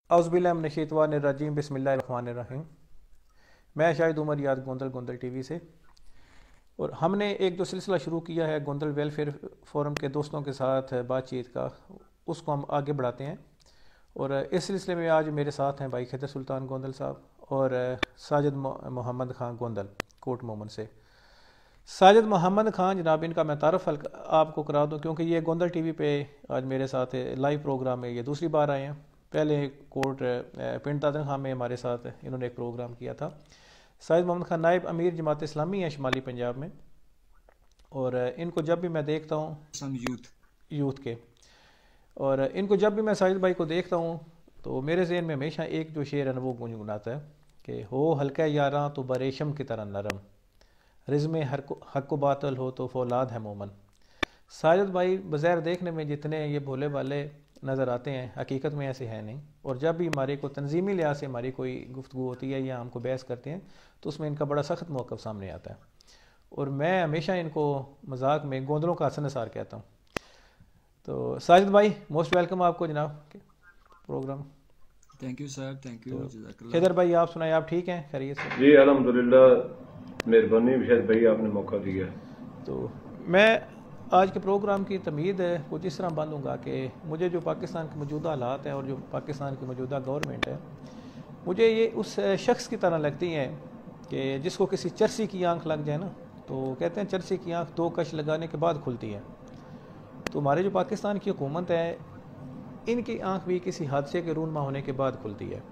औज़ुबिल्लाहिमिनश्शैतानिर्रजीम बिस्मिल्लाहिर्रहमानिर्रहीम। मैं शाहिद उमर याद गोंदल गोंदल टीवी से, और हमने एक जो सिलसिला शुरू किया है गोंदल वेलफेयर फोरम के दोस्तों के साथ बातचीत का, उसको हम आगे बढ़ाते हैं। और इस सिलसिले में आज मेरे साथ हैं भाई खैदर सुल्तान गोंदल साहब और साजिद मोहम्मद खान गोंदल कोट मोमन से। साजिद मोहम्मद खान जनाब, इनका मैं तारफ़ आपको करा दूं, क्योंकि ये गोंदल टीवी पे आज मेरे साथ लाइव प्रोग्राम में ये दूसरी बार आए हैं। पहले कोर्ट पिंड तादर खान में हमारे साथ इन्होंने एक प्रोग्राम किया था। साजिद मोहम्मद खान नायब अमीर जमात इस्लामी है शुमाली पंजाब में, और इनको जब भी मैं देखता हूँ यूथ के, और इनको जब भी मैं साजिद भाई को देखता हूँ तो मेरे ज़हन में हमेशा एक जो शेर है ना वो गुनगुनाता है कि हो हल्का यारां तो बरेशम की तरह नरम, रिज़्म हक को बातल हो तो फौलाद है मोमन। साजिद भाई बज़ाहिर देखने में जितने ये भोले भाले नज़र आते हैं, हकीकत में ऐसे हैं नहीं। और जब भी हमारे को तंजीमी लिहाज से हमारी कोई गुफ्तगू होती है या हमको बहस करते हैं तो उसमें इनका बड़ा सख्त मौक़िफ़ सामने आता है, और मैं हमेशा इनको मजाक में गोंदलों का हसन निसार कहता हूँ। तो साजिद भाई मोस्ट वेलकम आपको जनाब के programme. Thank you sir, thank you. Khaidar भाई आप सुनाए, आप ठीक हैं, खैरियत से? जी अल्हम्दुलिल्लाह, मेहरबानी शायद भाई आपने मौका दिया। तो मैं आज के प्रोग्राम की तमीद कुछ इस तरह बांधूँगा कि मुझे जो पाकिस्तान के मौजूदा हालात हैं और जो पाकिस्तान की मौजूदा गवर्नमेंट है, मुझे ये उस शख्स की तरह लगती हैं कि जिसको किसी चरसी की आंख लग जाए ना, तो कहते हैं चरसी की आंख 2 कश लगाने के बाद खुलती है। तो हमारे जो पाकिस्तान की हुकूमत है, इनकी आंख भी किसी हादसे के रूनमा होने के बाद खुलती है।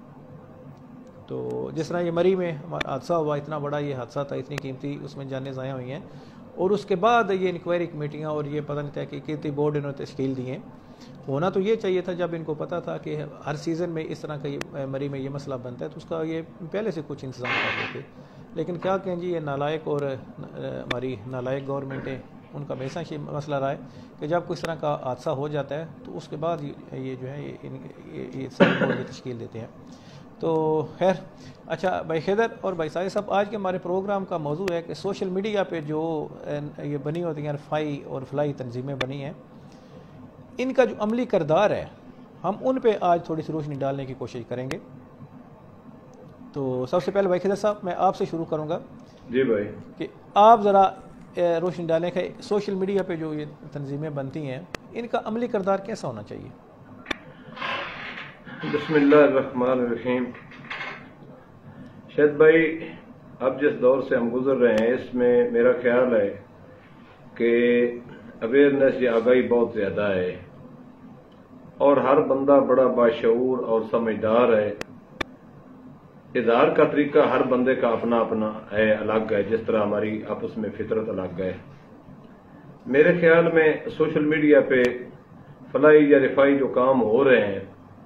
तो जिस तरह ये मरी में हमारा हादसा हुआ, इतना बड़ा ये हादसा था, इतनी कीमती उसमें जानें ज़ाया हुई हैं, और उसके बाद ये इंक्वायरी कमेटियाँ और ये पता नहीं था कि कितनी बोर्ड इन्होंने तश्कील दिए। होना तो ये चाहिए था, जब इनको पता था कि हर सीज़न में इस तरह का ये मरी में ये मसला बनता है, तो उसका ये पहले से कुछ इंतज़ाम कर लेते। लेकिन क्या कहें जी, ये नालायक और हमारी नालायक गवर्नमेंटें, उनका हमेशा ये मसला रहा है कि जब कोई इस तरह का हादसा हो जाता है तो उसके बाद ये जो है ये सारी बोर्ड तश्कील देते हैं। तो खैर, अच्छा भाई खैदर और भाई साहिद साहब, आज के हमारे प्रोग्राम का मौजू है कि सोशल मीडिया पे जो ये बनी होती हैं फाई और फलाई तंजीमें बनी हैं, इनका जो अमली किरदार है, हम उन पे आज थोड़ी सी रोशनी डालने की कोशिश करेंगे। तो सबसे पहले भाई खैदर साहब, मैं आपसे शुरू करूँगा। जी भाई, कि आप ज़रा रोशनी डालें कि सोशल मीडिया पे जो ये तंजीमें बनती हैं, इनका अमली किरदार कैसा होना चाहिए? बिस्मिल्लाहिर्रहमानिर्रहीम। शायद भाई, अब जिस दौर से हम गुजर रहे हैं, इसमें मेरा ख्याल है कि अवेयरनेस या आगाही बहुत ज़्यादा है, और हर बंदा बड़ा बाशऊर और समझदार है। इज़हार का तरीका हर बंदे का अपना अपना है, अलग है, जिस तरह हमारी आपस में फितरत अलग है। मेरे ख्याल में सोशल मीडिया पे फलाई या रिफाई जो काम हो रहे हैं,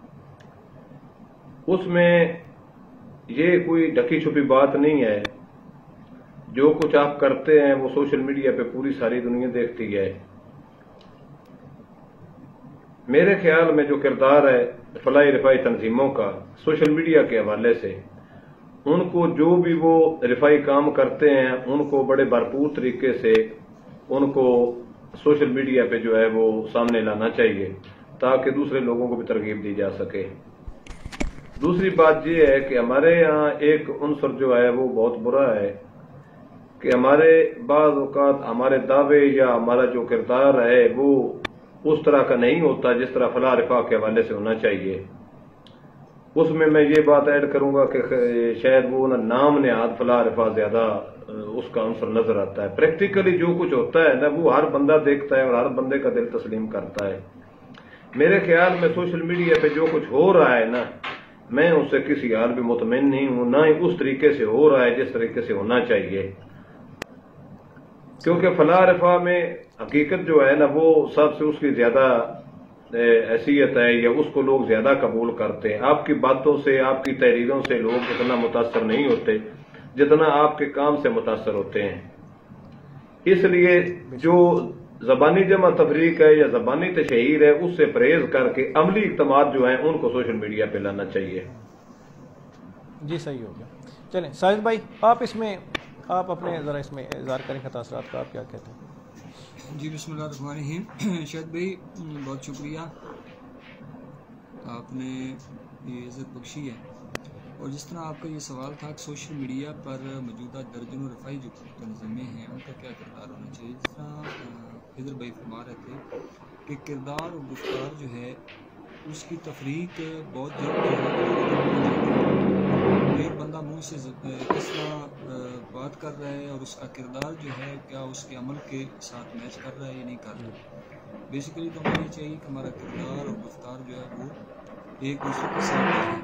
उसमें ये कोई ढकी छुपी बात नहीं है। जो कुछ आप करते हैं वो सोशल मीडिया पे पूरी सारी दुनिया देखती है। मेरे ख्याल में जो किरदार है फलाई रिफाई तंजीमों का सोशल मीडिया के हवाले से, उनको जो भी वो रिफाई काम करते हैं, उनको बड़े भरपूर तरीके से उनको सोशल मीडिया पे जो है वो सामने लाना चाहिए, ताकि दूसरे लोगों को भी तरगीब दी जा सके। दूसरी बात यह है कि हमारे यहाँ एक उनसर जो है वो बहुत बुरा है कि हमारे बाज़ औक़ात हमारे दावे या हमारा जो किरदार है वो उस तरह का नहीं होता जिस तरह फलाह रिफा के हवाले से होना चाहिए। उसमें मैं ये बात ऐड करूंगा कि शायद वो नाम नेहाद फलाह रिफा ज्यादा उसका अंसर नजर आता है। प्रैक्टिकली जो कुछ होता है ना, वो हर बंदा देखता है और हर बंदे का दिल तस्लीम करता है। मेरे ख्याल में सोशल मीडिया पे जो कुछ हो रहा है ना, मैं उससे किसी हाल भी मुतमईन नहीं हूं, ना ही उस तरीके से हो रहा है जिस तरीके से होना चाहिए। क्योंकि फलाह रिफा में हकीकत जो है ना, वो सबसे उसकी ज्यादा हैसियत है, या उसको लोग ज्यादा कबूल करते हैं। आपकी बातों से, आपकी तहरीरों से लोग इतना मुतासर नहीं होते जितना आपके काम से मुतासर होते हैं। इसलिए जो ज़बानी जमा तफरीक है या ज़बानी तशहीर है, उससे परहेज करके अमली इक़्तिमाद जो है उनको सोशल मीडिया पे लाना चाहिए। जी सही हो गया। चलें साजिद भाई, आप इसमें आप अपने ज़रा इसमें इज़हार करें खतासरात का, आप क्या कहते हैं? जी बिस्मिल्लाहिर्रहमानिर्रहीम। शाहिद भाई बहुत शुक्रिया, आपने یہ عزت بخشی ہے. اور جس طرح آپ کا یہ سوال تھا کہ سوشل میڈیا پر موجودہ درجنوں رفائی جو تنظیمیں ہیں ان کا کیا کردار ہونا چاہیے. جس طرح خضر بھائی فرما رہے تھے کہ کردار اور گفتار جو ہے اس کی تفریق بہت جلد ایک بندہ منہ سے کس طرح بات کر رہا ہے اور اس کا کردار جو ہے کیا اس کے عمل کے ساتھ میچ کر رہا ہے یا نہیں کر رہا. بیسیکلی تو ہمیں یہ چاہیے کہ ہمارا کردار اور گفتار جو ہے وہ ایک دوسرے کے ساتھ ہے.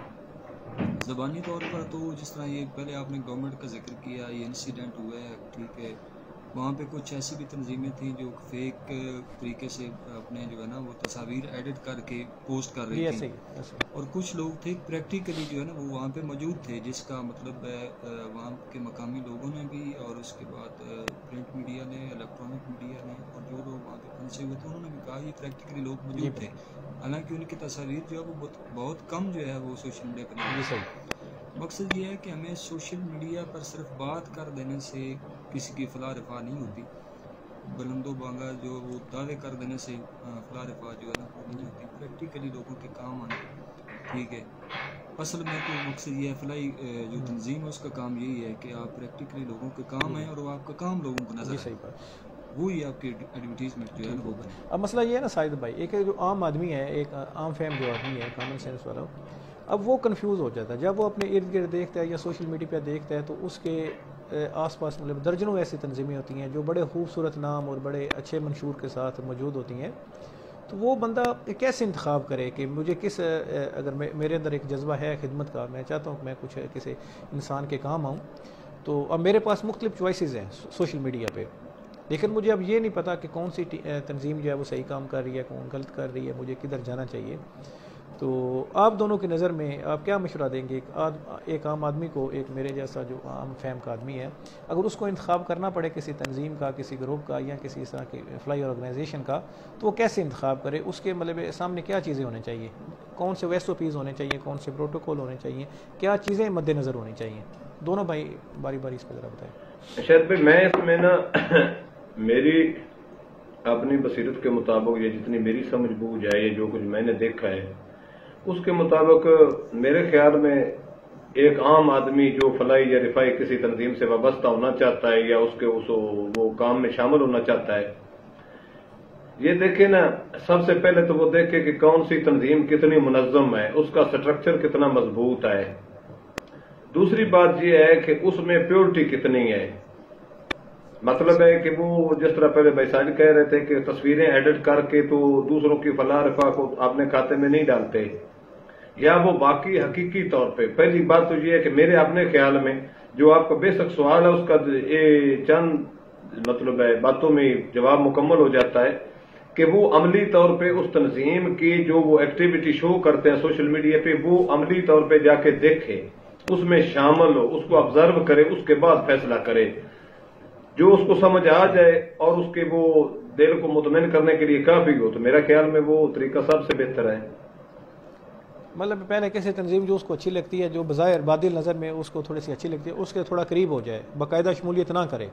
زبانی طور پر تو جس طرح یہ پہلے آپ نے گورنمنٹ کا ذکر کیا, یہ انسیڈنٹ ہوا ہے, ٹھیک ہے, وہاں پہ کچھ ایسی بھی تنظیمیں تھیں جو فیک طریقے سے اپنے جو ہے نا وہ تصاویر ایڈٹ کر کے پوسٹ کر رہی تھیں, اور کچھ لوگ تھے پریکٹیکلی جو ہے نا وہ وہاں پہ موجود تھے, جس کا مطلب ہے وہاں کے مقامی لوگوں نے بھی اور اس کے بعد پرنٹ میڈیا نے, الیکٹرانک میڈیا نے, اور جو لوگ وہاں پہ پھنسے ہوئے تھے انہوں نے بھی کہا یہ پریکٹیکلی لوگ موجود تھے. حالانکہ ان کی تصاویر جو ہے وہ بہت کم جو ہے وہ سوشل میڈیا پر. مقصد یہ ہے کہ ہمیں سوشل میڈیا پر صرف بات کر دینے سے کسی کی فلاح رفاہ نہیں ہوتی, بلند و بانگا جو وہ دعوے کر دینے سے فلاح رفاہ جو ہے نا وہ نہیں ہوتی. پریکٹیکلی لوگوں کے کام آنا, ٹھیک ہے. اصل میں تو مقصد یہ ہے فلاحی جو تنظیم ہے اس کا کام یہی ہے کہ آپ پریکٹیکلی لوگوں کے کام آئیں اور وہ آپ کا کام لوگوں کو نظر آئے, وہی آپ کی ایڈورٹیزمنٹ جو ہے نا وہ بنے. اب مسئلہ یہ ہے نا ساجد بھائی, ایک جو عام آدمی ہے, ایک عام فہم جو آدمی ہے, کامن سینس والا, اب وہ کنفیوز ہو جاتا ہے جب وہ اپنے ارد گرد دیکھتا ہے یا سوشل میڈیا پہ دیکھتا ہے تو اس کے آس پاس مطلب درجنوں ایسی تنظیمیں ہوتی ہیں جو بڑے خوبصورت نام اور بڑے اچھے منشور کے ساتھ موجود ہوتی ہیں. تو وہ بندہ کیسے انتخاب کرے کہ مجھے کس, اگر میرے اندر ایک جذبہ ہے خدمت کا, میں چاہتا ہوں کہ میں کچھ کسی انسان کے کام آؤں, تو اب میرے پاس مختلف چوائسیز ہیں سوشل میڈیا پہ, لیکن مجھے اب یہ نہیں پتا کہ کون سی تنظیم جو ہے وہ صحیح کام کر رہی ہے, کون غلط کر رہی ہے, مجھے کدھر جانا چاہیے. تو آپ دونوں کی نظر میں آپ کیا مشورہ دیں گے ایک عام آدمی کو, ایک میرے جیسا جو عام فہم کا آدمی ہے, اگر اس کو انتخاب کرنا پڑے کسی تنظیم کا, کسی گروپ کا, یا کسی اس طرح کی فلائی آرگنائزیشن کا, تو وہ کیسے انتخاب کرے؟ اس کے مطلب سامنے کیا چیزیں ہونے چاہیے, کون سے ایس او پیز ہونے چاہیے, کون سے پروٹوکول ہونے چاہیے, کیا چیزیں مد نظر ہونی چاہیے؟ دونوں بھائی باری باری اس پہ ذرا بتائیں. شاید بھائی میں اس میں نا میری اپنی بصیرت کے مطابق یہ جتنی میری سمجھ بوجھ ہے, یہ جو کچھ میں نے دیکھا ہے اس کے مطابق میرے خیال میں ایک عام آدمی جو فلاحی یا رفائی کسی تنظیم سے وابستہ ہونا چاہتا ہے یا اس کے وہ کام میں شامل ہونا چاہتا ہے, یہ دیکھے نا سب سے پہلے تو وہ دیکھے کہ کون سی تنظیم کتنی منظم ہے, اس کا سٹرکچر کتنا مضبوط ہے. دوسری بات یہ ہے کہ اس میں پیورٹی کتنی ہے. مطلب ہے کہ وہ جس طرح پہلے بھائی ساجد کہہ رہے تھے کہ تصویریں ایڈٹ کر کے تو دوسروں کی فلاح رفاہ کو اپنے کھاتے میں نہیں ڈالتے, یا وہ باقی حقیقی طور پہ. پہلی بات تو یہ ہے کہ میرے اپنے خیال میں جو آپ کا بے شک سوال ہے اس کا یہ چند مطلب ہے باتوں میں جواب مکمل ہو جاتا ہے کہ وہ عملی طور پہ اس تنظیم کی جو وہ ایکٹیویٹی شو کرتے ہیں سوشل میڈیا پہ, وہ عملی طور پہ جا کے دیکھے, اس میں شامل ہو, اس کو آبزرو کرے, اس کے بعد فیصلہ کرے. جو اس کو سمجھ آ جائے اور اس کے وہ دل کو مطمئن کرنے کے لیے کافی ہو, تو میرا خیال میں وہ طریقہ سب سے بہتر ہے. مطلب پہلے کیسے تنظیم جو اس کو اچھی لگتی ہے, جو بظاہر بادل نظر میں اس کو تھوڑی سی اچھی لگتی ہے, اس کے تھوڑا قریب ہو جائے, باقاعدہ شمولیت نہ کرے,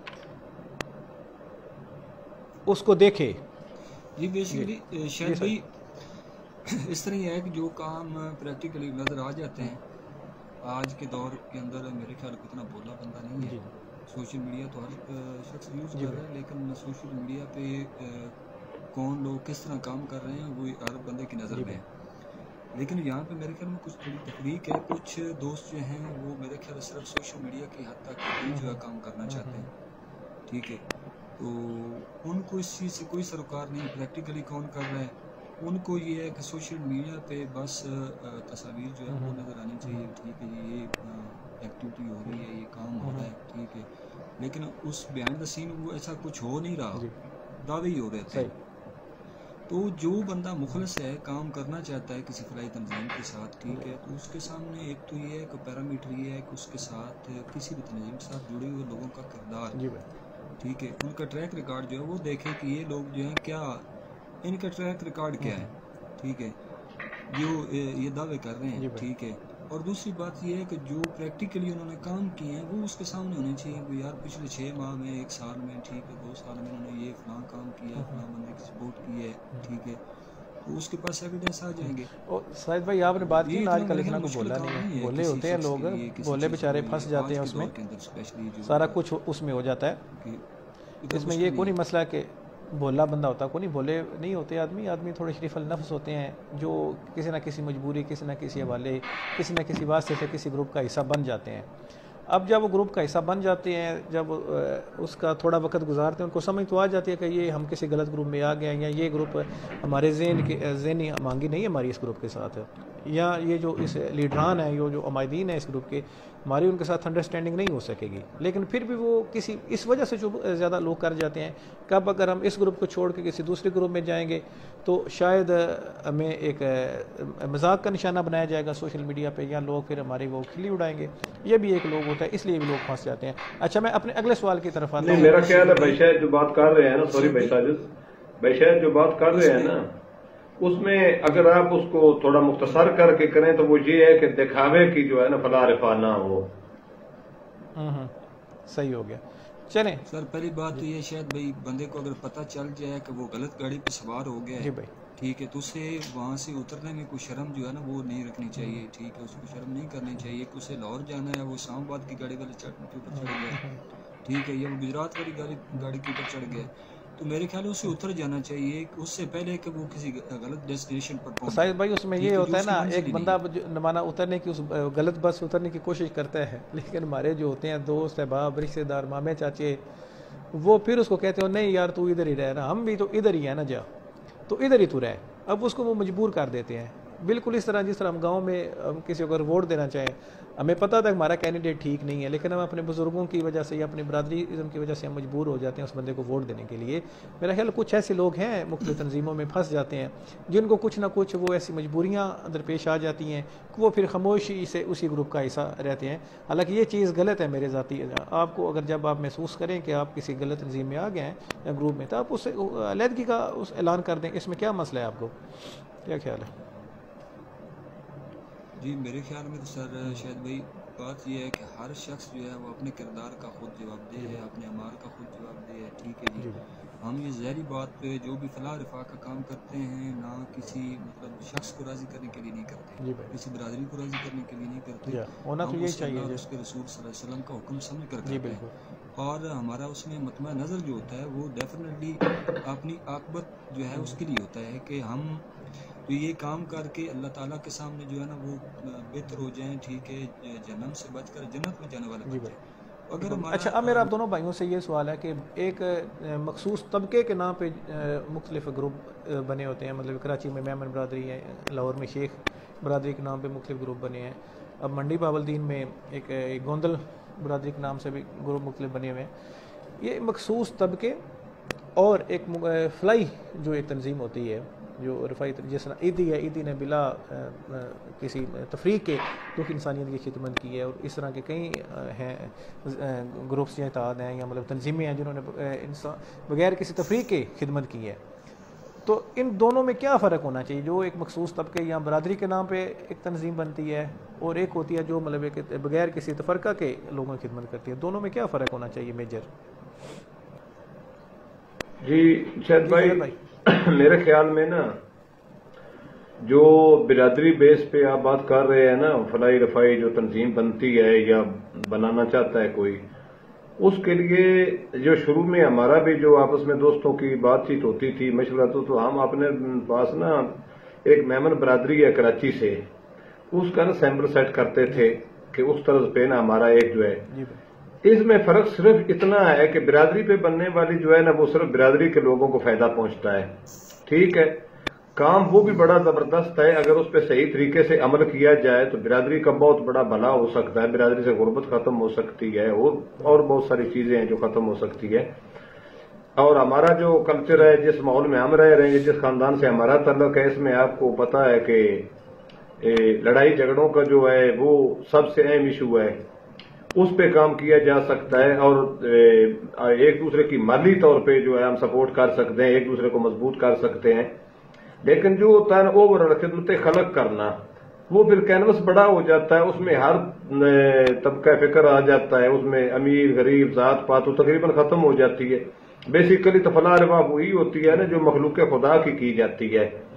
اس کو دیکھے. جی بیسیکلی شاید بھائی اس طرح یہ ہے کہ جو کام پریکٹیکلی نظر آ جاتے ہیں آج کے دور کے اندر, میرے خیال کو اتنا بولا بندہ نہیں ہے. سوشل میڈیا تو ہر شخص یوز کر رہا ہے, لیکن سوشل میڈیا پہ کون لوگ کس طرح کام کر رہے ہیں وہ ہر بندے کی نظر میں ہے. لیکن یہاں پہ میرے خیال میں کچھ تھوڑی تفریق ہے. کچھ دوست جو ہیں وہ میرے خیال صرف سوشل میڈیا کی حد تک ہی جو ہے کام کرنا چاہتے ہیں, ٹھیک ہے. تو ان کو اس چیز سے کوئی سروکار نہیں پریکٹیکلی کون کر رہا ہے. ان کو یہ ہے کہ سوشل میڈیا پہ بس تصاویر جو ہے وہ نظر آنی چاہیے, ٹھیک ہے, یہ ایکٹیویٹی ہو رہی ہے, یہ کام ہو رہا ہے, ٹھیک ہے. لیکن اس بیہائنڈ دا سین وہ ایسا کچھ ہو نہیں رہا, دعوے ہی ہو رہے تھے. تو جو بندہ مخلص ہے, کام کرنا چاہتا ہے کسی فلاحی تنظیم کے ساتھ, ٹھیک ہے, تو اس کے سامنے ایک تو یہ ہے کہ پیرامیٹر یہ ہے کہ اس کے ساتھ کسی بھی تنظیم کے ساتھ جڑے ہوئے لوگوں کا کردار, ٹھیک ہے, ان کا ٹریک ریکارڈ جو ہے وہ دیکھے کہ یہ لوگ جو ہیں کیا, ان کا ٹریک ریکارڈ کیا ہے, ٹھیک ہے, جو یہ دعوے کر رہے ہیں, ٹھیک ہے. اور دوسری بات یہ ہے کہ جو پریکٹیکلی انہوں نے کام کیے ہیں وہ اس کے سامنے ہونے چاہیے کہ یار پچھلے 6 ماہ میں, 1 سال میں, ٹھیک ہے, 2 سال میں انہوں نے یہ فلاں کام کیا, فلاں بندے کی سپورٹ کی ہے, ٹھیک ہے. تو اس کے پاس ایویڈنس آ جائیں گے. ساجد بھائی آپ نے بات کی نا، آج کل لکھنا کو بولا نہیں ہے، بولے ہوتے ہیں لوگ، بولے بیچارے پھنس جاتے ہیں اس میں، سارا کچھ اس میں ہو جاتا ہے. اس میں یہ کوئی مسئلہ کہ بولا بندہ ہوتا، کوئی نہیں بولے نہیں ہوتے آدمی تھوڑے شریف النفس ہوتے ہیں جو کسی نہ کسی مجبوری، کسی نہ کسی حوالے، کسی نہ کسی واسطے سے کسی گروپ کا حصہ بن جاتے ہیں. اب جب وہ گروپ کا حصہ بن جاتے ہیں، جب اس کا تھوڑا وقت گزارتے ہیں، ان کو سمجھ تو آ جاتی ہے کہ یہ ہم کسی غلط گروپ میں آ گئے ہیں، یا یہ گروپ ہمارے ذہنی مانگی نہیں ہے ہماری اس گروپ کے ساتھ، یا یہ جو اس لیڈران ہیں، جو عمائدین ہیں اس گروپ کے، ہماری ان کے ساتھ انڈرسٹینڈنگ نہیں ہو سکے گی. لیکن پھر بھی وہ کسی اس وجہ سے جو زیادہ لوگ کر جاتے ہیں کہ اب اگر ہم اس گروپ کو چھوڑ کے کسی دوسرے گروپ میں جائیں گے تو شاید ہمیں ایک مذاق کا نشانہ بنایا جائے گا سوشل میڈیا پہ، یا لوگ پھر ہماری وہ کھلی اڑائیں گے. یہ بھی ایک لوگ ہوتا ہے، اس لیے بھی لوگ پھنس جاتے ہیں. اچھا میں اپنے اگلے سوال کی طرف آتا ہوں. میرا خیال ہے بھائی شاید جو بات کر رہے ہیں نا، سوری بھائی ساجد بھائی، شاید جو بات کر رہے ہیں نا، اس میں اگر آپ اس کو تھوڑا مختصر کر کے کریں تو وہ یہ ہے کہ دکھاوے کی جو ہے نا فلاح رفاہ نہ ہو. صحیح ہو گیا. چلیں سر، پہلی بات تو یہ شاید بھائی بندے کو اگر پتہ چل جائے کہ وہ غلط گاڑی پہ سوار ہو گیا ہے، ٹھیک ہے، تو اسے وہاں سے اترنے میں کوئی شرم جو ہے نا وہ نہیں رکھنی چاہیے. ٹھیک ہے، اس کو شرم نہیں کرنی چاہیے کہ اسے لاہور جانا ہے، وہ اسلام آباد کی گاڑی والے اوپر چڑھ گیا، ٹھیک ہے، یا وہ گجرات والی گاڑی کے اوپر چڑھ گیا، تو میرے خیال ہے اسے اتر جانا چاہیے اس سے پہلے کہ وہ کسی غلط ڈیسٹینیشن پر پہنچے. ساحل بھائی اس میں یہ ہوتا ہے نا، ایک بندہ نمانا اترنے کی، اس غلط بس اترنے کی کوشش کرتا ہے، لیکن ہمارے جو ہوتے ہیں دوست احباب رشتے دار مامے چاچے، وہ پھر اس کو کہتے ہو نہیں یار تو ادھر ہی رہ نا، ہم بھی تو ادھر ہی ہے نا، جا تو ادھر ہی تو رہ. اب اس کو وہ مجبور کر دیتے ہیں، بالکل اس طرح جس طرح ہم گاؤں میں کسی کو اگر ووٹ دینا چاہیں، ہمیں پتہ تھا ہمارا کینڈیڈیٹ ٹھیک نہیں ہے، لیکن ہم اپنے بزرگوں کی وجہ سے یا اپنی برادری کی وجہ سے ہم مجبور ہو جاتے ہیں اس بندے کو ووٹ دینے کے لیے. میرا خیال کچھ ایسے لوگ ہیں مختلف تنظیموں میں پھنس جاتے ہیں جن کو کچھ نہ کچھ وہ ایسی مجبوریاں درپیش آ جاتی ہیں کہ وہ پھر خاموشی سے اسی گروپ کا حصہ رہتے ہیں. حالانکہ یہ چیز غلط ہے میرے ذاتی. آپ کو اگر جب آپ محسوس کریں کہ آپ کسی غلط تنظیم میں آ گئے ہیں یا گروپ میں، تو آپ اس سے علیحدگی کا اس اعلان کر دیں. اس میں کیا مسئلہ ہے؟ آپ کو کیا خیال ہے؟ جی میرے خیال میں تو سر شاید بھائی بات یہ ہے کہ ہر شخص جو ہے وہ اپنے کردار کا خود جواب دہ ہے، اپنے اعمال کا خود جواب دہ ہے. ٹھیک ہے جی، ہم یہ ظاہری بات پہ جو بھی فلاح رفاہ کا کام کرتے ہیں، نہ کسی مطلب شخص کو راضی کرنے کے لیے نہیں کرتے، کسی برادری کو راضی کرنے کے لیے نہیں کرتے. ہونا تو یہی چاہیے، اس کے رسول صلی اللہ علیہ وسلم کا حکم سمجھ کر کرتے ہیں. اور ہمارا اس میں مطمع نظر جو ہوتا ہے وہ ڈیفینیٹلی اپنی عاقبت جو ہے اس کے لیے ہوتا ہے کہ ہم تو یہ کام کر کے اللہ تعالیٰ کے سامنے جو ہے نا وہ بہتر ہو جائیں. ٹھیک ہے، جہنم سے بچ کر جنت میں جانے والے بن جائیں. اگر اچھا اب میرا دونوں بھائیوں سے یہ سوال ہے کہ ایک مخصوص طبقے کے نام پہ مختلف گروپ بنے ہوتے ہیں، مطلب کراچی میں میمن برادری ہے، لاہور میں شیخ برادری کے نام پہ مختلف گروپ بنے ہیں، اب منڈی باولدین میں ایک گوندل برادری کے نام سے بھی گروپ مختلف بنے ہوئے ہیں. یہ مخصوص طبقے اور ایک فلائی جو ایک تنظیم ہوتی ہے جو رفائی، جس طرح عیدی ہے، عیدی نے بلا کسی تفریق کے دکھ انسانیت کی خدمت کی ہے، اور اس طرح کے کئی ہیں گروپس یا اتحاد ہیں یا مطلب تنظیمیں ہیں جنہوں نے بغیر کسی تفریق کے خدمت کی ہے. تو ان دونوں میں کیا فرق ہونا چاہیے؟ جو ایک مخصوص طبقے یا برادری کے نام پہ ایک تنظیم بنتی ہے اور ایک ہوتی ہے جو مطلب ایک بغیر کسی تفرقہ کے لوگوں کی خدمت کرتی ہے، دونوں میں کیا فرق ہونا چاہیے میجر؟ جی شاید بھائی میرے خیال میں نا جو برادری بیس پہ آپ بات کر رہے ہیں نا، فلاحی رفائی جو تنظیم بنتی ہے یا بنانا چاہتا ہے کوئی، اس کے لیے جو شروع میں ہمارا بھی جو آپس میں دوستوں کی بات چیت ہوتی تھی، مشورہ تو ہم اپنے پاس نا ایک میمن برادری ہے کراچی سے، اس کا نا سیمپل سیٹ کرتے تھے کہ اس طرز پہ نا ہمارا ایک جو ہے. اس میں فرق صرف اتنا ہے کہ برادری پہ بننے والی جو ہے نا وہ صرف برادری کے لوگوں کو فائدہ پہنچتا ہے. ٹھیک ہے، کام وہ بھی بڑا زبردست ہے، اگر اس پہ صحیح طریقے سے عمل کیا جائے تو برادری کا بہت بڑا بھلا ہو سکتا ہے، برادری سے غربت ختم ہو سکتی ہے، اور بہت ساری چیزیں ہیں جو ختم ہو سکتی ہے. اور ہمارا جو کلچر ہے، جس ماحول میں ہم رہ رہے ہیں، جس خاندان سے ہمارا تعلق ہے، اس میں آپ کو پتا ہے کہ لڑائی جھگڑوں کا جو ہے وہ سب سے اہم ایشو ہے، اس پہ کام کیا جا سکتا ہے، اور ایک دوسرے کی مالی طور پہ جو ہے ہم سپورٹ کر سکتے ہیں، ایک دوسرے کو مضبوط کر سکتے ہیں. لیکن جو ہوتا ہے نا اوور خدمت خلق کرنا، وہ پھر کینوس بڑا ہو جاتا ہے، اس میں ہر طبقہ فکر آ جاتا ہے، اس میں امیر غریب ذات پات تقریباً ختم ہو جاتی ہے. بیسیکلی تو فلاح رفاہ وہی ہوتی ہے نا جو مخلوق خدا کی جاتی ہے.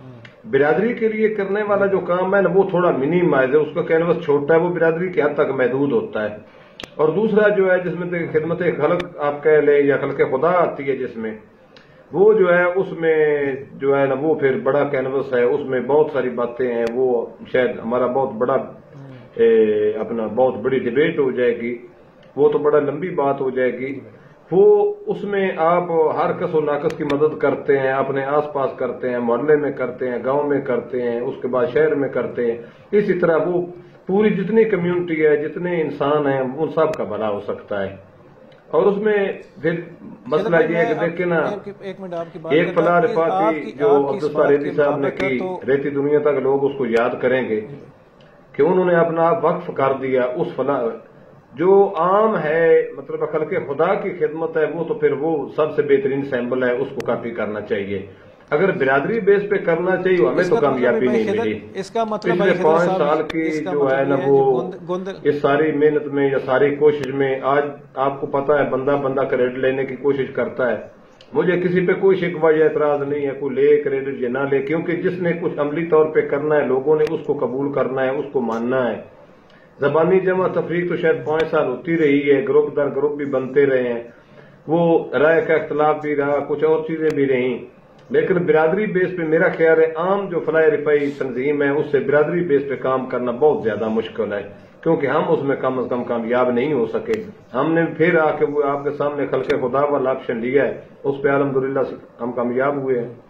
برادری کے لیے کرنے والا جو کام ہے نا وہ تھوڑا منیمائز ہے، اس کا کینوس چھوٹا ہے، وہ برادری کے حد تک محدود ہوتا ہے. اور دوسرا جو ہے جس میں خدمت خلق آپ کہہ لیں یا خلق خدا آتی ہے، جس میں وہ جو ہے اس میں جو ہے نا وہ پھر بڑا کینوس ہے، اس میں بہت ساری باتیں ہیں، وہ شاید ہمارا بہت بڑا اپنا بہت بڑی ڈیبیٹ ہو جائے گی، وہ تو بڑا لمبی بات ہو جائے گی. وہ اس میں آپ ہر کس و ناقص کی مدد کرتے ہیں، اپنے آس پاس کرتے ہیں، محلے میں کرتے ہیں، گاؤں میں کرتے ہیں، اس کے بعد شہر میں کرتے ہیں. اسی طرح وہ پوری جتنی کمیونٹی ہے، جتنے انسان ہیں، ان سب کا بھلا ہو سکتا ہے. اور اس میں پھر مسئلہ یہ ہے کہ دیکھیں نا، ایک فلاح رفاقی جو عبدالستار ریتی صاحب نے کی، ریتی دنیا تک لوگ اس کو یاد کریں گے کہ انہوں نے اپنا وقف کر دیا اس فلاح جو عام ہے، مطلب خلق خدا کی خدمت ہے، وہ تو پھر وہ سب سے بہترین سیمبل ہے، اس کو کاپی کرنا چاہیے. اگر برادری بیس پہ کرنا چاہیے ہمیں تو کامیابی نہیں ملی. پچھلے 5 سال کی جو ہے نا وہ اس ساری محنت میں یا ساری کوشش میں، آج آپ کو پتا ہے بندہ کریڈٹ لینے کی کوشش کرتا ہے. مجھے کسی پہ کوئی شکوہ یا اعتراض نہیں ہے، کوئی لے کریڈٹ یا نہ لے، کیونکہ جس نے کچھ عملی طور پہ کرنا ہے لوگوں نے اس کو قبول کرنا ہے، اس کو ماننا ہے. زبانی جمع تفریق تو شاید 5 سال ہوتی رہی ہے، گروپ در گروپ بھی بنتے رہے ہیں، وہ رائے کا اختلاف بھی رہا، کچھ اور چیزیں بھی رہیں، لیکن برادری بیس پہ میرا خیال ہے عام جو فلاح رفائی تنظیم ہے اس سے برادری بیس پہ کام کرنا بہت زیادہ مشکل ہے، کیونکہ ہم اس میں کم از کم کامیاب نہیں ہو سکے. ہم نے پھر آ کے وہ آپ کے سامنے خلق خدا والا آپشن لیا ہے، اس پہ الحمدللہ ہم کامیاب ہوئے ہیں.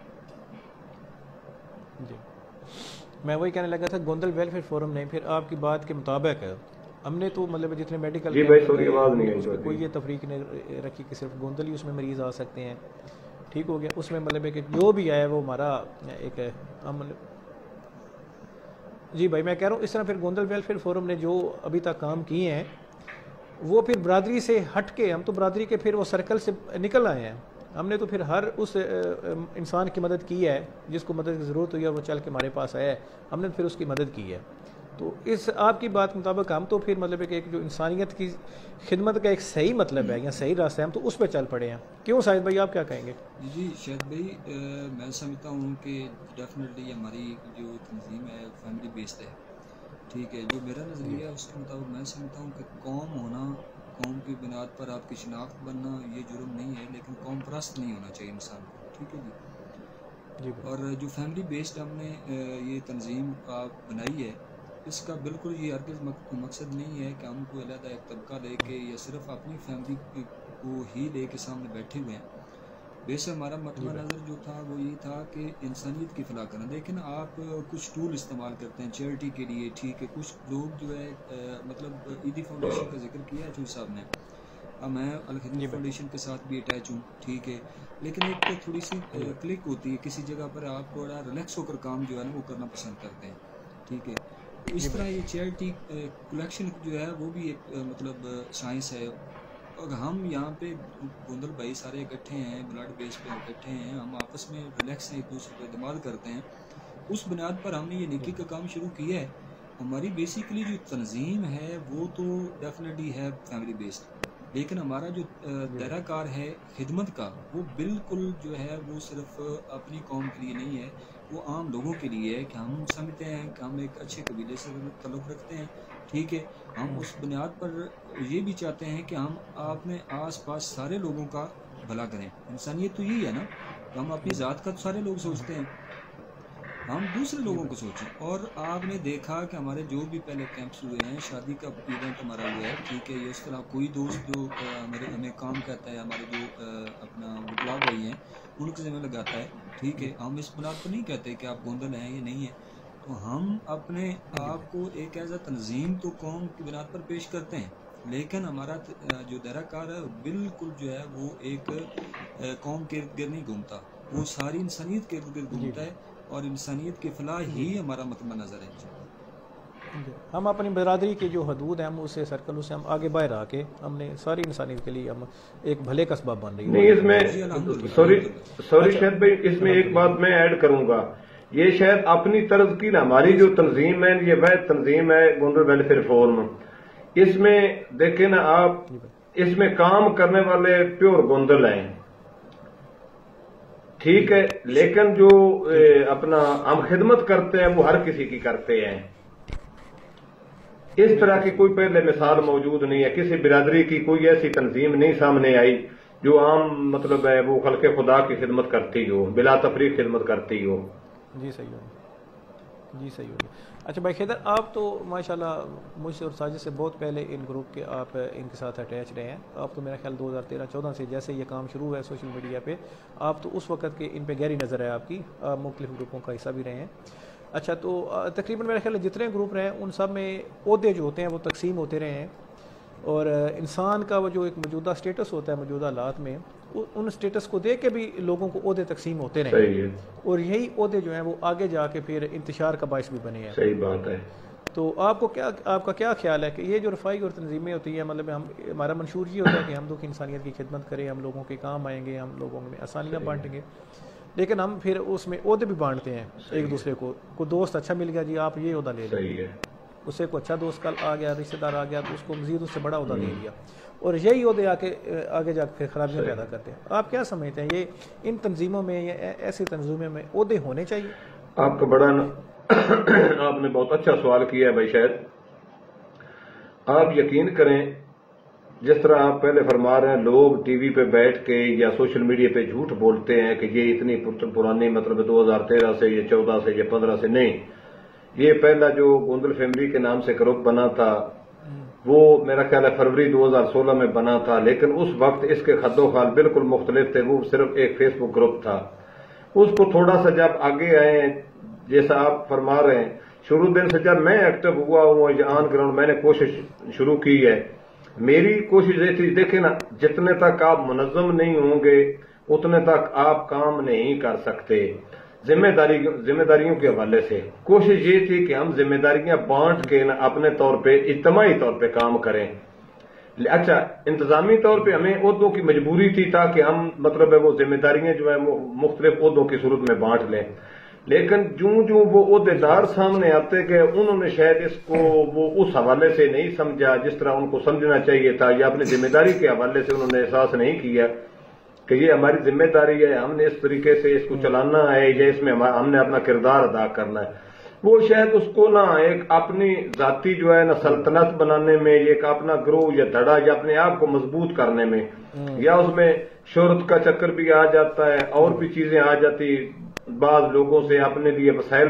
میں وہی کہنے لگا تھا گوندل ویلفیئر فورم نے پھر آپ کی بات کے مطابق ہم نے تو مطلب جتنے میڈیکل جی بھائی سوری آواز نہیں آئی، کوئی یہ تفریق نے رکھی کہ صرف گوندل ہی اس میں مریض آ سکتے ہیں. ٹھیک ہو گیا، اس میں مطلب ہے کہ جو بھی آیا وہ ہمارا ایک جی بھائی میں کہہ رہا ہوں اس طرح پھر گوندل ویلفیئر فورم نے جو ابھی تک کام کیے ہیں وہ پھر برادری سے ہٹ کے، ہم تو برادری کے پھر وہ سرکل سے نکل آئے ہیں. ہم نے تو پھر ہر اس انسان کی مدد کی ہے جس کو مدد کی ضرورت ہوئی ہے، وہ چل کے ہمارے پاس آیا ہے، ہم نے پھر اس کی مدد کی ہے. تو اس آپ کی بات کے مطابق ہم تو پھر مطلب ہے کہ ایک جو انسانیت کی خدمت کا ایک صحیح مطلب ہے یا صحیح راستہ ہے، ہم تو اس پہ چل پڑے ہیں. کیوں شاہد بھائی آپ کیا کہیں گے؟ جی شاہد بھائی، میں سمجھتا ہوں کہ ڈیفینیٹلی ہماری جو تنظیم ہے فیملی بیسڈ ہے. ٹھیک ہے، جو میرا نظریہ ہے اس کے مطابق میں سمجھتا ہوں کہ قوم ہونا، قوم کی بنیاد پر آپ کی شناخت بننا یہ جرم نہیں ہے، لیکن قوم پرست نہیں ہونا چاہیے انسان کو. ٹھیک ہے جی. اور جو فیملی بیسڈ ہم نے یہ تنظیم بنائی ہے، اس کا بالکل یہ ہرگز مقصد نہیں ہے کہ ہم کو علیحدہ ایک طبقہ لے کے یا صرف اپنی فیملی کو ہی لے کے سامنے بیٹھے ہوئے ہیں. ویسے ہمارا مطمع نظر جو تھا وہ یہ تھا کہ انسانیت کی فلاح کرنا. لیکن آپ کچھ ٹول استعمال کرتے ہیں چیریٹی کے لیے، ٹھیک ہے، کچھ لوگ جو ہے مطلب ایدی فاؤنڈیشن کا ذکر کیا ہے چوئی صاحب نے، میں الخدمت فاؤنڈیشن کے ساتھ بھی اٹیچ ہوں. ٹھیک ہے، لیکن ایک تو تھوڑی سی کلک ہوتی ہے کسی جگہ پر، آپ تھوڑا ریلیکس ہو کر کام جو ہے نا وہ کرنا پسند کرتے ہیں. ٹھیک ہے، اس طرح یہ چیریٹی کلیکشن جو ہے وہ بھی ایک مطلب سائنس ہے. اور ہم یہاں پہ گوندل بھائی سارے اکٹھے ہیں، بلڈ بیس پہ اکٹھے ہیں، ہم آپس میں ریلیکس ہیں، ایک دوسرے پہ اعتماد کرتے ہیں. اس بنیاد پر ہم نے یہ نیکی کا کام شروع کیا ہے. ہماری بیسیکلی جو تنظیم ہے وہ تو ڈیفینیٹلی ہے فیملی بیسڈ، لیکن ہمارا جو دائرہ کار ہے خدمت کا وہ بالکل جو ہے وہ صرف اپنی قوم کے لیے نہیں ہے، وہ عام لوگوں کے لیے ہے. کہ ہم سمجھتے ہیں کہ ہم ایک اچھے قبیلے سے تعلق رکھتے ہیں. ٹھیک ہے، ہم اس بنیاد پر یہ بھی چاہتے ہیں کہ ہم اپنے آس پاس سارے لوگوں کا بھلا کریں. انسانیت تو یہی ہے نا، ہم اپنی ذات کا تو سارے لوگ سوچتے ہیں، ہم دوسرے لوگوں کو سوچیں. اور آپ نے دیکھا کہ ہمارے جو بھی پہلے کیمپس ہوئے ہیں، شادی کا ایونٹ ہمارا ہوا ہے. ٹھیک ہے، اس طرح کوئی دوست جو ہمیں کام کہتا ہے، ہمارے جو اپنا وکلا بھائی ہیں ان کے ذمہ لگاتا ہے. ٹھیک ہے، ہم اس بنیاد پر نہیں کہتے کہ آپ گوندل ہیں یا نہیں ہیں. تو ہم اپنے آپ کو ایک ایز اے تنظیم تو قوم کی بنیاد پر پیش کرتے ہیں، لیکن ہمارا جو دائرہ کار ہے بالکل جو ہے وہ ایک قوم کے ارد گرد نہیں گھومتا، وہ ساری انسانیت کے ارد گرد گھومتا ہے، اور انسانیت کی فلاح ہی ہمارا مطمع نظر ہے. ہم اپنی برادری کی جو حدود ہیں ہم اسے سرکل سے ہم آگے باہر آ کے ہم نے ساری انسانیت کے لیے ہم ایک بھلے کا سبب بن رہی ہے. نہیں، اس میں سوری شاید بھائی، اس میں ایک بات میں ایڈ کروں گا. یہ شاید اپنی طرز کی نا ہماری جو تنظیم ہے، یہ وہ تنظیم ہے گوندل ویلفیئر فورم. اس میں دیکھیں نا آپ، اس میں کام کرنے والے پیور گوندل ہیں. ٹھیک ہے، لیکن جو اپنا ہم خدمت کرتے ہیں وہ ہر کسی کی کرتے ہیں. اس طرح کی کوئی پہلے مثال موجود نہیں ہے، کسی برادری کی کوئی ایسی تنظیم نہیں سامنے آئی جو عام مطلب ہے وہ خلق خدا کی خدمت کرتی ہو، بلا تفریق خدمت کرتی ہو. جی صحیح ہوگی، جی صحیح ہوگی. اچھا بھائی خیدر، آپ تو ماشاءاللہ مجھ سے اور ساجد سے بہت پہلے ان گروپ کے آپ ان کے ساتھ اٹیچ رہے ہیں. آپ تو میرا خیال 2013-14 سے جیسے یہ کام شروع ہوا ہے سوشل میڈیا پہ، آپ تو اس وقت کے ان پہ گہری نظر ہے آپ کی، آپ مختلف گروپوں کا حصہ بھی رہے ہیں. اچھا تو تقریباً میرا خیال ہے جتنے گروپ رہے ہیں ان سب میں عہدے جو ہوتے ہیں وہ تقسیم ہوتے رہے ہیں، اور انسان کا وہ جو ایک موجودہ سٹیٹس ہوتا ہے موجودہ حالات میں، ان سٹیٹس کو دیکھ کے بھی لوگوں کو عہدے تقسیم ہوتے رہے ہیں، اور یہی عہدے جو ہیں وہ آگے جا کے پھر انتشار کا باعث بھی بنے ہیں. صحیح بات ہے. تو آپ کا کیا خیال ہے کہ یہ جو رفائی اور تنظیمیں ہوتی ہیں، مطلب ہمارا منشور یہ ہوتا ہے کہ ہم دکھ انسانیت کی خدمت کریں، ہم لوگوں کے کام آئیں گے، ہم لوگوں میں آسانیاں بانٹیں گے، لیکن ہم پھر اس میں عہدے بھی بانٹتے ہیں ایک دوسرے کو. کوئی دوست اچھا مل گیا، جی آپ یہ عہدہ لے لیں، اس سے کوئی اچھا دوست کل آ گیا، رشتہ دار آ گیا تو اس کو مزید اس سے بڑا عہدہ دے دیا، اور یہی عہدے آگے جا کے پھر خرابیاں پیدا کرتے ہیں. آپ کیا سمجھتے ہیں یہ ان تنظیموں میں یا ایسی تنظیموں میں عہدے ہونے چاہیے؟ آپ کا بڑا آپ نے بہت اچھا سوال کیا ہے بھائی. شاید آپ یقین کریں، جس طرح آپ پہلے فرما رہے ہیں لوگ ٹی وی پہ بیٹھ کے یا سوشل میڈیا پہ جھوٹ بولتے ہیں کہ یہ اتنی پرانی مطلب 2013 سے یا 14 سے یا 15 سے نہیں. یہ پہلا جو گوندل فیملی کے نام سے گروپ بنا تھا وہ میرا خیال ہے فروری 2016 میں بنا تھا، لیکن اس وقت اس کے خد و خال بالکل مختلف تھے. وہ صرف ایک فیس بک گروپ تھا. اس کو تھوڑا سا جب آگے آئے، جیسا آپ فرما رہے ہیں، شروع دن سے جب میں ایکٹیو ہوا ہوں آن گراؤنڈ، میں نے کوشش شروع کی ہے. میری کوشش یہ تھی، دیکھیں نا، جتنے تک آپ منظم نہیں ہوں گے اتنے تک آپ کام نہیں کر سکتے. ذمہ داریوں کے حوالے سے کوشش یہ تھی کہ ہم ذمہ داریاں بانٹ کے اپنے طور پہ اجتماعی طور پہ کام کریں. اچھا، انتظامی طور پہ ہمیں عہدوں کی مجبوری تھی تاکہ ہم مطلب ہے وہ ذمہ داریاں جو ہیں وہ مختلف عہدوں کی صورت میں بانٹ لیں، لیکن جو وہ عہدے دار سامنے آتے گئے انہوں نے شاید اس کو وہ اس حوالے سے نہیں سمجھا جس طرح ان کو سمجھنا چاہیے تھا، یا اپنی ذمہ داری کے حوالے سے انہوں نے احساس نہیں کیا کہ یہ ہماری ذمہ داری ہے، ہم نے اس طریقے سے اس کو چلانا ہے یا اس میں ہم نے اپنا کردار ادا کرنا ہے. وہ شاید اس کو نہ ایک اپنی ذاتی جو ہے نا سلطنت بنانے میں، ایک اپنا گروہ یا دھڑا یا اپنے آپ کو مضبوط کرنے میں، یا اس میں شہرت کا چکر بھی آ جاتا ہے اور بھی چیزیں آ جاتی. بعض لوگوں سے اپنے لیے وسائل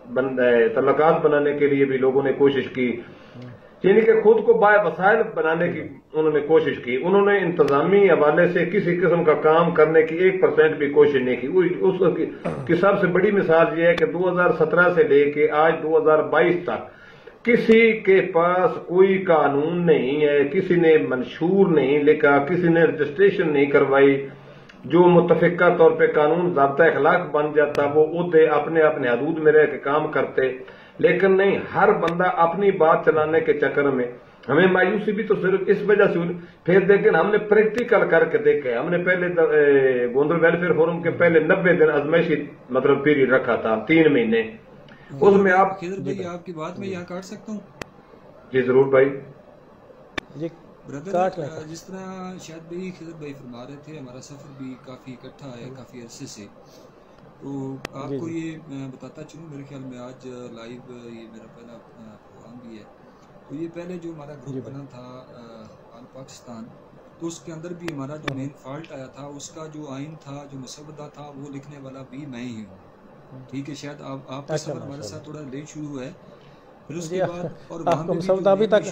تعلقات بنانے کے لیے بھی لوگوں نے کوشش کی، یعنی کہ خود کو با وسائل بنانے کی انہوں نے کوشش کی. انہوں نے انتظامی حوالے سے کسی قسم کا کام کرنے کی 1% بھی کوشش نہیں کی. اس کی سب سے بڑی مثال یہ ہے کہ 2017 سے لے کے آج 2022 تک کسی کے پاس کوئی قانون نہیں ہے، کسی نے منشور نہیں لکھا، کسی نے رجسٹریشن نہیں کروائی. جو متفقہ طور پہ قانون ضابطہ اخلاق بن جاتا وہ عہدے اپنے حدود میں رہ کے کام کرتے، لیکن نہیں، ہر بندہ اپنی بات چلانے کے چکر میں. ہمیں مایوسی بھی تو صرف اس وجہ سے ہوئی. پھر لیکن ہم نے پریکٹیکل کر کے دیکھا. ہم نے پہلے گوندل ویلفیئر فورم کے پہلے 90 دن ازمائشی مطلب پیریڈ رکھا تھا، 3 مہینے. اس میں آپ آپ کی بات میں یہاں کاٹ سکتا ہوں؟ جی ضرور بھائی. بردر، جس طرح شاید بھائی خضر بھائی فرما رہے تھے، ہمارا سفر بھی کافی اکٹھا ہے کافی عرصے سے. تو آپ کو یہ بتاتا چلوں، میرے خیال میں آج لائیو یہ میرا پہلا پروگرام بھی ہے. تو یہ پہلے جو ہمارا گروپ بنا تھا آل پاکستان، تو اس کے اندر بھی ہمارا جو مین فالٹ آیا تھا، اس کا جو آئین تھا، جو مسودہ تھا، وہ لکھنے والا بھی میں ہی ہوں. ٹھیک ہے، شاید آپ کا سفر ہمارے ساتھ تھوڑا لیٹ شروع ہے. آپ کا مسودہ ابھی تک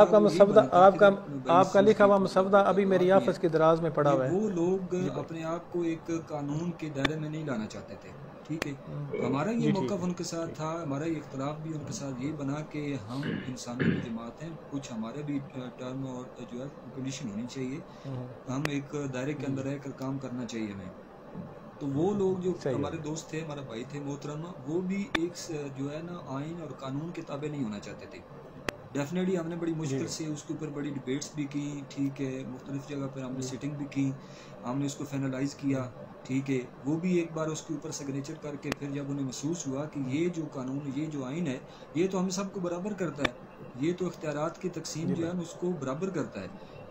آپ کا لکھا ہوا مسودہ ابھی میری آفس کے دراز میں پڑا ہوا ہے. وہ لوگ اپنے آپ کو ایک قانون کے دائرے میں نہیں لانا چاہتے تھے. ٹھیک ہے، ہمارا یہ موقف ان کے ساتھ تھا، ہمارا یہ اختلاف بھی ان کے ساتھ یہ بنا کہ ہم انسانوں کی جماعت ہیں، کچھ ہمارے بھی ٹرم اور جو ہے کنڈیشن ہونی چاہیے، ہم ایک دائرے کے اندر رہ کر کام کرنا چاہیے ہمیں. تو وہ لوگ جو ہمارے دوست تھے، ہمارا بھائی تھے محترم، وہ بھی ایک جو ہے نا آئین اور قانون کے تابع نہیں ہونا چاہتے تھے. ڈیفینیٹلی ہم نے بڑی مشکل سے اس کے اوپر بڑی ڈیبیٹس بھی کی. ٹھیک ہے، مختلف جگہ پر ہم نے سیٹنگ بھی کی، ہم نے اس کو فائنلائز کیا. ٹھیک ہے، وہ بھی ایک بار اس کے اوپر سگنیچر کر کے پھر جب انہیں محسوس ہوا کہ یہ جو قانون، یہ جو آئین ہے، یہ تو ہم سب کو برابر کرتا ہے، یہ تو اختیارات کی تقسیم جو ہے اس کو برابر کرتا ہے،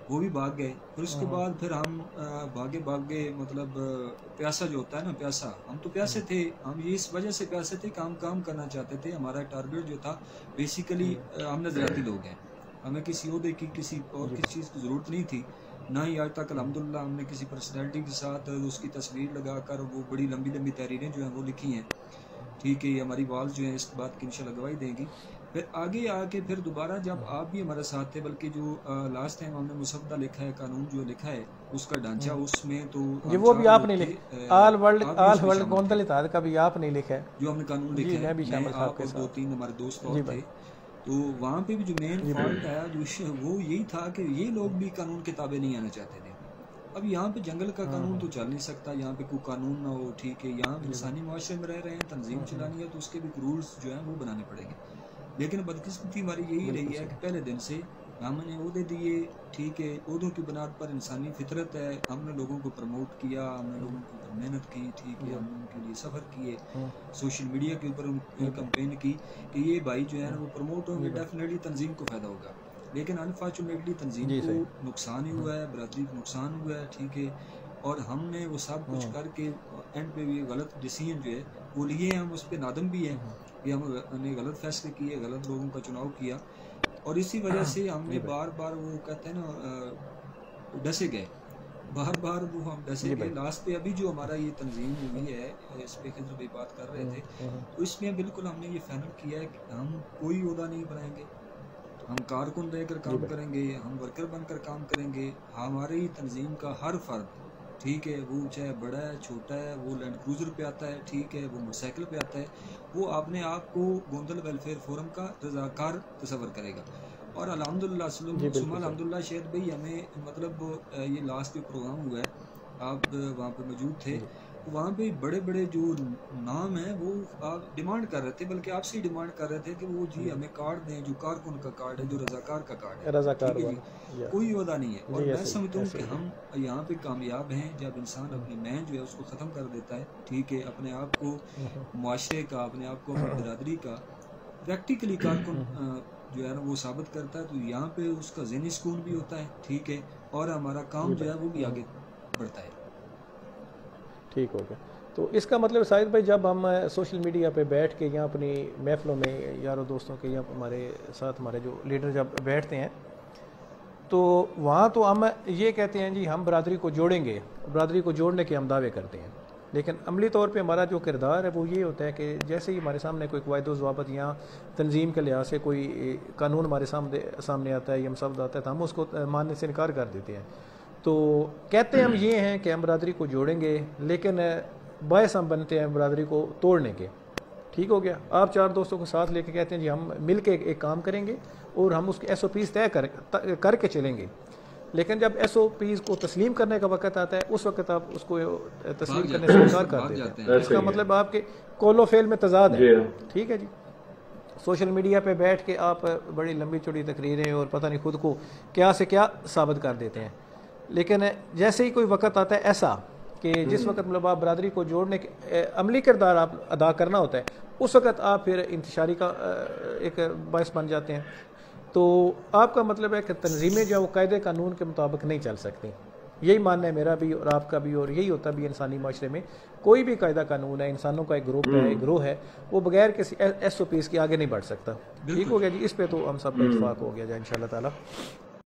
وہ بھی بھاگ گئے. پھر اس کے بعد پھر ہم بھاگے مطلب پیاسا جو ہوتا ہے نا پیاسا, ہم تو پیاسے تھے, ہم یہ اس وجہ سے پیاسے تھے کہ ہم کام کرنا چاہتے تھے. ہمارا ٹارگیٹ جو تھا بیسیکلی ہم نظریاتی لوگ ہیں, ہمیں کسی عہدے کی کسی اور کسی چیز کی ضرورت نہیں تھی, نہ ہی آج تک الحمدللہ ہم نے کسی پرسنالٹی کے ساتھ اس کی تصویر لگا کر وہ بڑی لمبی تحریریں جو ہیں وہ لکھی ہیں. ٹھیک ہے, یہ ہماری والز جو ہیں اس بات کی انشاءاللہ گواہی دیں گی. پھر آگے آ کے پھر دوبارہ جب آپ بھی ہمارے ساتھ تھے, بلکہ جو لاسٹ ٹائم ہم نے مسودہ لکھا ہے, قانون جو لکھا ہے اس کا ڈھانچہ, اس میں تو یہ وہ بھی آپ نے لکھا, آل ورلڈ گوندل اتحاد کا بھی آپ نے لکھا ہے, جو ہم نے قانون لکھا ہے. میں آپ اور 2-3 ہمارے دوست اور تھے, تو وہاں پہ بھی جو مین فالٹ آیا وہ یہی تھا کہ یہ لوگ بھی قانون کے تابع نہیں آنا چاہتے تھے. اب یہاں پہ جنگل کا قانون تو چل نہیں سکتا, یہاں پہ کوئی قانون نہ ہو. ٹھیک ہے, یہاں انسانی معاشرے میں رہ رہے ہیں, تنظیم چلانی ہے تو اس کے بھی رولز جو ہیں وہ بنانے پڑیں گے. لیکن بدقسمتی ہماری یہی رہی ہے کہ پہلے دن سے ہم نے عہدے دیے. ٹھیک ہے, عہدوں کی بنیاد پر انسانی فطرت ہے, ہم نے لوگوں کو پروموٹ کیا, ہم نے لوگوں کے اوپر محنت کی. ٹھیک ہے, ہم نے ان کے لیے سفر کیے, سوشل میڈیا کے اوپر کمپین کی کہ یہ بھائی جو ہے وہ پروموٹ ہوں گے, ڈیفینیٹلی تنظیم کو فائدہ ہوگا. لیکن انفارچونیٹلی تنظیم کو نقصان ہی ہوا ہے, برادری کو نقصان ہوا ہے. ٹھیک ہے, اور ہم نے وہ سب کچھ کر کے اینڈ پہ بھی غلط ڈیسیژن جو ہے وہ لیے ہیں. ہم اس پہ نادم بھی ہیں کہ ہم نے غلط فیصلے کیے, غلط لوگوں کا چناؤ کیا, اور اسی وجہ سے ہم نے بار بار وہ کہتے ہیں نا ڈسے گئے, بار وہ ہم ڈسے گئے. لاسٹ پہ ابھی جو ہمارا یہ تنظیم ہوئی ہے, اس پہ خضر بھائی بات کر رہے تھے, تو اس میں بالکل ہم نے یہ فائنل کیا ہے کہ ہم کوئی عہدہ نہیں بنائیں گے, ہم کارکن رہ کر کام کریں گے, ہم ورکر بن کر کام کریں گے. ہماری تنظیم کا ہر فرد, ٹھیک ہے, وہ چاہے بڑا ہے چھوٹا ہے, وہ لینڈ کروزر پہ آتا ہے, ٹھیک ہے, وہ موٹر سائیکل پہ آتا ہے, وہ اپنے آپ کو گوندل ویلفیئر فورم کا رضاکار تصور کرے گا. اور الحمدللہ الحمدللہ شہید بھائی ہمیں مطلب یہ لاسٹ جو پروگرام ہوا ہے, آپ وہاں پہ موجود تھے, وہاں پہ بڑے بڑے جو نام ہیں وہ آپ ڈیمانڈ کر رہے تھے, بلکہ آپ سے ڈیمانڈ کر رہے تھے کہ وہ جی ہمیں کارڈ دیں, جو کارکن کا کارڈ ہے, جو رضاکار کا کارڈ ہے. ٹھیک ہے جی, کوئی عہدہ نہیں ہے. اور میں سمجھتا ہوں کہ ہم یہاں پہ کامیاب ہیں جب انسان اپنی مین جو ہے اس کو ختم کر دیتا ہے. ٹھیک ہے, اپنے آپ کو معاشرے کا, اپنے آپ کو اپنی برادری کا پریکٹیکلی کارکن جو ہے نا وہ ثابت کرتا ہے, تو یہاں پہ اس کا ذہنی سکون بھی ہوتا ہے. ٹھیک ہے, اور ہمارا کام جو ہے وہ بھی آگے بڑھتا ہے. ٹھیک ہو گیا. تو اس کا مطلب ساجد بھائی, جب ہم سوشل میڈیا پہ بیٹھ کے یا اپنی محفلوں میں یاروں دوستوں کے یا ہمارے ساتھ ہمارے جو لیڈر جب بیٹھتے ہیں, تو وہاں تو ہم یہ کہتے ہیں جی ہم برادری کو جوڑیں گے, برادری کو جوڑنے کے ہم دعوے کرتے ہیں, لیکن عملی طور پہ ہمارا جو کردار ہے وہ یہ ہوتا ہے کہ جیسے ہی ہمارے سامنے کوئی قواعد و ضوابط یا تنظیم کے لحاظ سے کوئی قانون ہمارے سامنے آتا ہے یا مسودہ آتا ہے, تو ہم اس کو ماننے سے انکار کر دیتے ہیں. تو کہتے ہم یہ ہیں کہ ہم برادری کو جوڑیں گے, لیکن باعث ہم بنتے ہیں برادری کو توڑنے کے. ٹھیک ہو گیا, آپ 4 دوستوں کو ساتھ لے کے کہتے ہیں جی ہم مل کے ایک کام کریں گے اور ہم اس کے SOPs طے کر کے چلیں گے, لیکن جب SOPs کو تسلیم کرنے کا وقت آتا ہے اس وقت آپ اس کو تسلیم کرنے سے انکار کر دیتے ہیں. اس کا مطلب آپ کے قول و فعل میں تضاد ہے. ٹھیک ہے جی, سوشل میڈیا پہ بیٹھ کے آپ بڑی لمبی چوڑی تقریریں اور پتہ نہیں خود کو کیا سے کیا ثابت کر دیتے ہیں, لیکن جیسے ہی کوئی وقت آتا ہے ایسا کہ جس وقت مطلب آپ برادری کو جوڑنے کے عملی کردار آپ ادا کرنا ہوتا ہے, اس وقت آپ پھر انتشاری کا ایک باعث بن جاتے ہیں. تو آپ کا مطلب ہے کہ تنظیمیں جو وہ قاعدے قانون کے مطابق نہیں چل سکتی. یہی ماننا ہے میرا بھی اور آپ کا بھی, اور یہی ہوتا بھی انسانی معاشرے میں کوئی بھی قاعدہ قانون ہے, انسانوں کا ایک گروپ ہے, ایک گروہ ہے, وہ بغیر کسی SOPs کے آگے نہیں بڑھ سکتا. ٹھیک ہو گیا جی, اس پہ تو ہم سب کا اتفاق ہو گیا جائے انشاءاللہ تعالی.